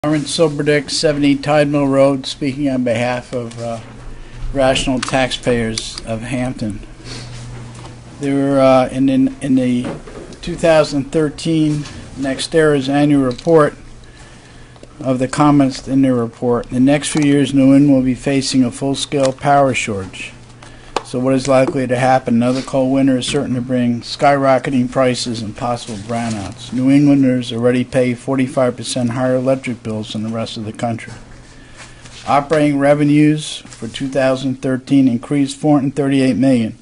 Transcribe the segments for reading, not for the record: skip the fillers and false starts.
Lawrence Silberdick, 70 Tide Mill Road, speaking on behalf of rational taxpayers of Hampton. There were in the 2013 NextEra's annual report of the comments in their report. In the next few years, New England will be facing a full-scale power shortage. So what is likely to happen? Another cold winter is certain to bring skyrocketing prices and possible brownouts. New Englanders already pay 45% higher electric bills than the rest of the country. Operating revenues for 2013 increased $438 million,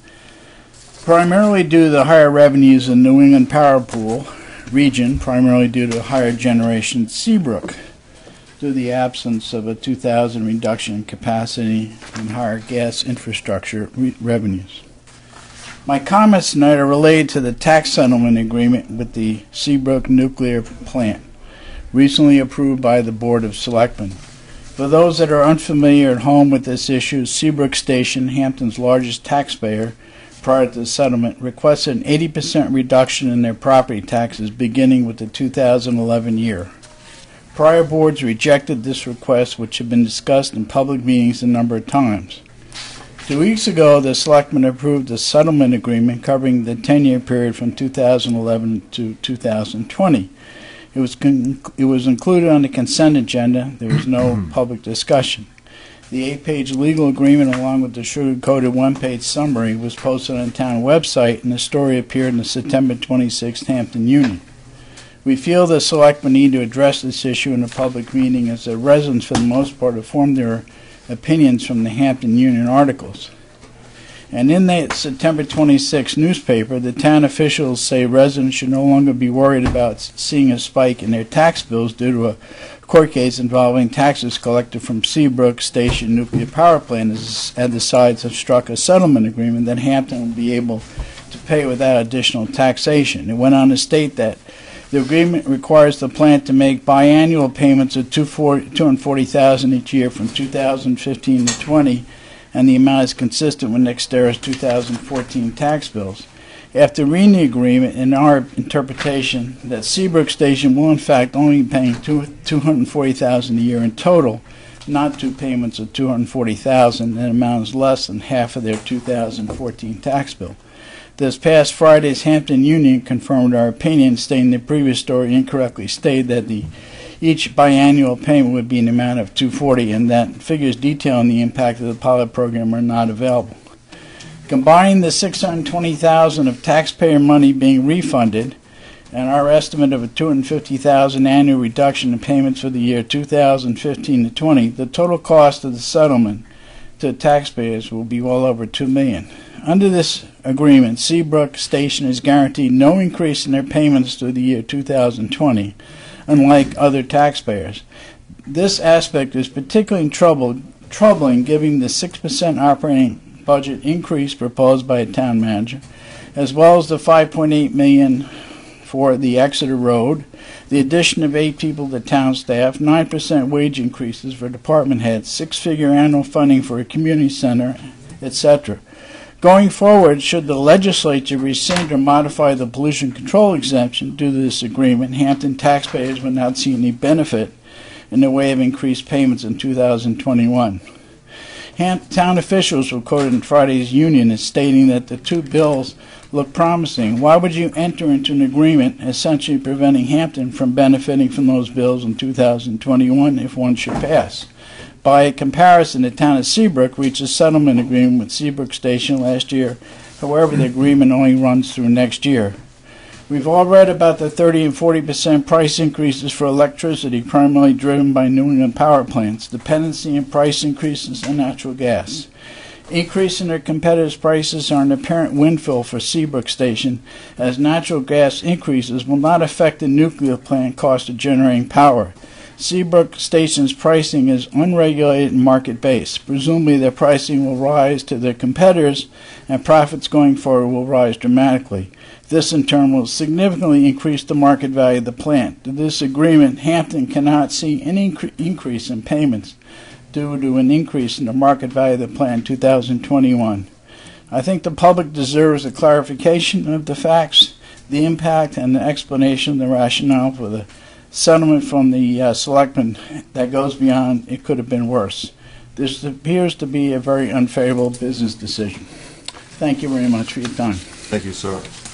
primarily due to the higher revenues in New England Power Pool region, primarily due to higher generation at Seabrook, due to the absence of a 2000 reduction in capacity and higher gas infrastructure revenues. My comments tonight are related to the tax settlement agreement with the Seabrook nuclear plant, recently approved by the Board of Selectmen. For those that are unfamiliar at home with this issue, Seabrook Station, Hampton's largest taxpayer prior to the settlement, requested an 80% reduction in their property taxes beginning with the 2011 year. Prior boards rejected this request, which had been discussed in public meetings a number of times. 2 weeks ago, the Selectmen approved a settlement agreement covering the 10-year period from 2011 to 2020. It was included on the consent agenda. There was no public discussion. The 8-page legal agreement, along with the sugar-coated one-page summary, was posted on the town website, and the story appeared in the September 26th Hampton Union. We feel the Selectmen need to address this issue in a public meeting, as the residents, for the most part, have formed their opinions from the Hampton Union articles. And in the September 26 newspaper, the town officials say residents should no longer be worried about seeing a spike in their tax bills due to a court case involving taxes collected from Seabrook Station nuclear power plant, as the sides have struck a settlement agreement that Hampton will be able to pay without additional taxation. It went on to state that the agreement requires the plant to make biannual payments of $240,000 each year from 2015 to 20, and the amount is consistent with NextEra's 2014 tax bills. After reading the agreement, in our interpretation, that Seabrook Station will in fact only be paying $240,000 a year in total, not two payments of $240,000, and the amount is less than half of their 2014 tax bill. This past Friday's Hampton Union confirmed our opinion, stating the previous story incorrectly stated that each biannual payment would be in the amount of $240,000, and that figures detailing the impact of the pilot program are not available. Combining the $620,000 of taxpayer money being refunded and our estimate of a $250,000 annual reduction in payments for the year 2015 to 20, the total cost of the settlement to taxpayers will be well over $2 million. Under this agreement, Seabrook Station is guaranteed no increase in their payments through the year 2020, unlike other taxpayers. This aspect is particularly troubling given the 6% operating budget increase proposed by a town manager, as well as the $5.8 million for the Exeter Road, the addition of 8 people to town staff, 9% wage increases for department heads, 6-figure annual funding for a community center, etc. Going forward, should the legislature rescind or modify the pollution control exemption due to this agreement, Hampton taxpayers will not see any benefit in the way of increased payments in 2021. Town officials were quoted in Friday's Union as stating that the two bills look promising. Why would you enter into an agreement essentially preventing Hampton from benefiting from those bills in 2021 if one should pass? By comparison, the town of Seabrook reached a settlement agreement with Seabrook Station last year. However, the agreement only runs through next year. We've all read about the 30 and 40% price increases for electricity, primarily driven by New England power plants, dependency and price increases on natural gas. Increase in their competitors' prices are an apparent windfall for Seabrook Station, as natural gas increases will not affect the nuclear plant cost of generating power. Seabrook Station's pricing is unregulated and market-based. Presumably their pricing will rise to their competitors, and profits going forward will rise dramatically. This in turn will significantly increase the market value of the plant. To this agreement, Hampton cannot see any increase in payments due to an increase in the market value of the plant in 2021. I think the public deserves a clarification of the facts, the impact, and the explanation of the rationale for the settlement from the selectmen that goes beyond it could have been worse. This appears to be a very unfavorable business decision. Thank you very much for your time. Thank you, sir.